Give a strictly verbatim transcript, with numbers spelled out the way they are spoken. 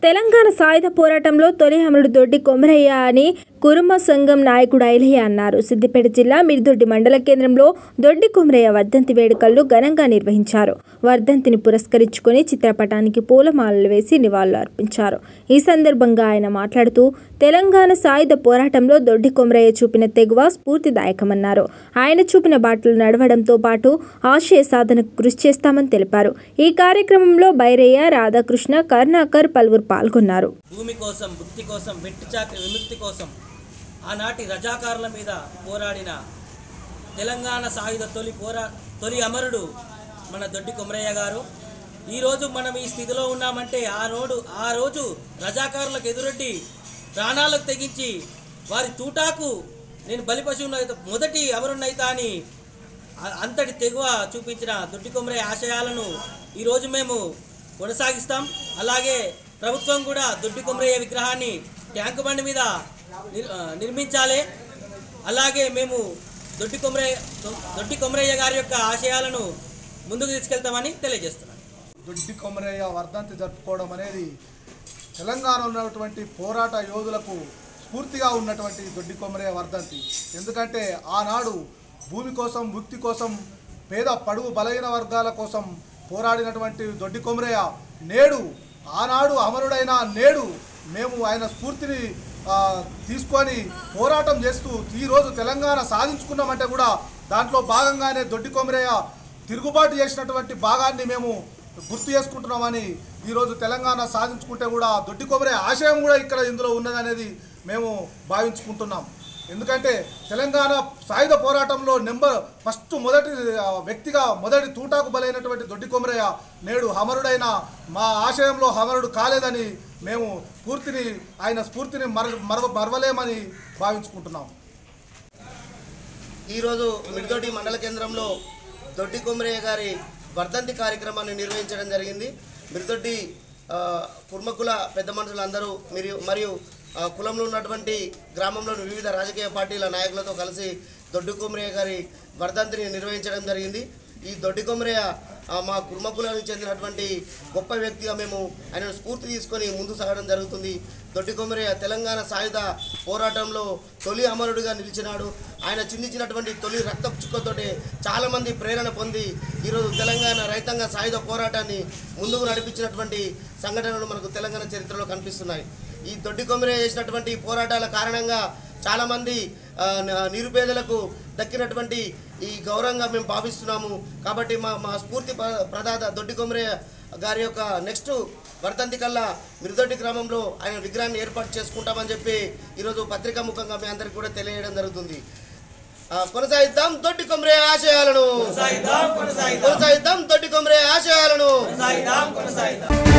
తెలంగాణ సాయుధ పోరాటంలో తొలి అమరుడు దొడ్డి కొమరయ్య అని కురుమ సంఘం నాయకుడు ఐలయ్య అన్నారు. సిద్దిపేట జిల్లా మిర్దొడ్డి మండల కేంద్రంలో దొడ్డి కొమరయ్య వర్ధంతి వేడుకలను ఘనంగా నిర్వహించారు. వర్ధంతిని పురస్కరించుకొని చిత్రపటానికి పూలమాలలు వేసి నివాళులు అర్పించారు. ఈ సందర్భంగా ఆయన మాట్లాడుతూ తెలంగాణ సాయుధ పోరాటంలో దొడ్డి కొమరయ్య చూపిన తెగువ స్ఫూర్తిదాయకమన్నారు. ఆయన చూపిన బాటలు నడవడంతో పాటు ఆశయ సాధనకు కృషి చేస్తామని తెలిపారు. ఈ కార్యక్రమంలో బైరయ్య, రాధాకృష్ణ, కరుణాకర్ పలువురు పాల్గొన్నారు. భూమి కోసం, భుక్తి కోసం, వెట్టి చాకరి విముక్తి కోసం ఆనాటి రజాకారుల మీద పోరాడిన తెలంగాణ సాయుధ తొలి పోరా తొలి అమరుడు మన దొడ్డి కొమరయ్య గారు. ఈరోజు మనం ఈ స్థితిలో ఉన్నామంటే ఆ రోడ్డు ఆ రోజు రజాకారులకు ఎదురొడ్డి ప్రాణాలకు తెగించి వారి తూటాకు నేను బలిపశువునైతే మొదటి అమరునైతా అని అంతటి తెగువ చూపించిన దొడ్డి కొమరయ్య ఆశయాలను ఈరోజు మేము కొనసాగిస్తాం. అలాగే ప్రభుత్వం కూడా దొడ్డి కొమరయ్య విగ్రహాన్ని ట్యాంకు బండి మీద నిర్మించాలి. అలాగే మేము దొడ్డి కొమరయ్య దొడ్డి కొమరయ్య గారి యొక్క ఆశయాలను ముందుకు తీసుకెళ్తామని తెలియజేస్తున్నాను. దొడ్డి కొమరయ్య వర్ధంతి జరుపుకోవడం అనేది తెలంగాణలో ఉన్నటువంటి పోరాట యోధులకు స్ఫూర్తిగా ఉన్నటువంటి దొడ్డి కొమరయ్య వర్ధంతి. ఎందుకంటే ఆనాడు భూమి కోసం, భుక్తి కోసం, పేద పడుగు బలహీన వర్గాల కోసం పోరాడినటువంటి దొడ్డి కొమరయ్య నేడు ఆనాడు అమరుడైన నేడు మేము ఆయన స్ఫూర్తిని తీసుకొని పోరాటం చేస్తూ ఈరోజు తెలంగాణ సాధించుకున్నామంటే కూడా దాంట్లో భాగంగానే దొడ్డి కొమరయ్య తిరుగుబాటు చేసినటువంటి భాగాన్ని మేము గుర్తు చేసుకుంటున్నామని, ఈరోజు తెలంగాణ సాధించుకుంటే కూడా దొడ్డి కొమరయ్య ఆశయం కూడా ఇక్కడ ఇందులో ఉన్నదనేది మేము భావించుకుంటున్నాం. ఎందుకంటే తెలంగాణ సాయుధ పోరాటంలో నెంబర్ ఫస్ట్ మొదటి వ్యక్తిగా మొదటి తూటాకు బలైనటువంటి దొడ్డి కొమరయ్య నేడు అమరుడైన మా ఆశయంలో అమరుడు కాలేదని మేము స్ఫూర్తిని ఆయన స్ఫూర్తిని మర మరవ మరవలేమని భావించుకుంటున్నాం. ఈరోజు మిర్దొడ్డి మండల కేంద్రంలో దొడ్డి కొమరయ్య గారి వర్ధంతి కార్యక్రమాన్ని నిర్వహించడం జరిగింది. మిర్దొడ్డి కుర్మకుల పెద్ద మనుషులందరూ మరియు మరియు కులంలో ఉన్నటువంటి గ్రామంలోని వివిధ రాజకీయ పార్టీల నాయకులతో కలిసి దొడ్డి కొమరయ్య గారి వర్ధంతిని నిర్వహించడం జరిగింది. ఈ దొడ్డి కొమరయ్య మా కుర్మకులానికి చెందినటువంటి గొప్ప వ్యక్తిగా మేము ఆయన స్ఫూర్తి తీసుకొని ముందుకు సాగడం జరుగుతుంది. దొడ్డి కొమరయ్య తెలంగాణ సాయుధ పోరాటంలో తొలి అమరుడిగా నిలిచినాడు. ఆయన చిందించినటువంటి తొలి రక్త చుక్కతోటే చాలామంది ప్రేరణ పొంది ఈరోజు తెలంగాణ రైతాంగ సాయుధ పోరాటాన్ని ముందుకు నడిపించినటువంటి సంఘటనలు మనకు తెలంగాణ చరిత్రలో కనిపిస్తున్నాయి. ఈ దొడ్డి కొమరయ్య చేసినటువంటి పోరాటాల కారణంగా చాలామంది నిరుపేదలకు దక్కినటువంటి ఈ గౌరవంగా మేము భావిస్తున్నాము. కాబట్టి మా మా స్ఫూర్తి ప్రదాత దొడ్డి కొమరయ్య గారి యొక్క నెక్స్ట్ వర్ధంతి కల్లా మిర్దొడ్డి గ్రామంలో ఆయన విగ్రహాన్ని ఏర్పాటు చేసుకుంటామని చెప్పి ఈరోజు పత్రికా ముఖంగా మీ అందరికీ కూడా తెలియజేయడం జరుగుతుంది. కొనసాగిద్దాం దొడ్డి కొమరయ్య ఆశయాలను, కొనసాగిద్దాం దొడ్డి కొమరయ్య ఆశయాలను.